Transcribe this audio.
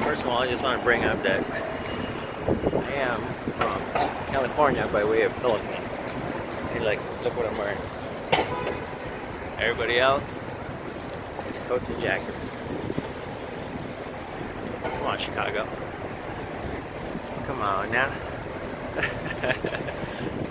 First of all, I just want to bring up that I am from California by way of Philippines. Hey, like, look what I'm wearing. Everybody else, coats and jackets. Come on, Chicago. Come on now.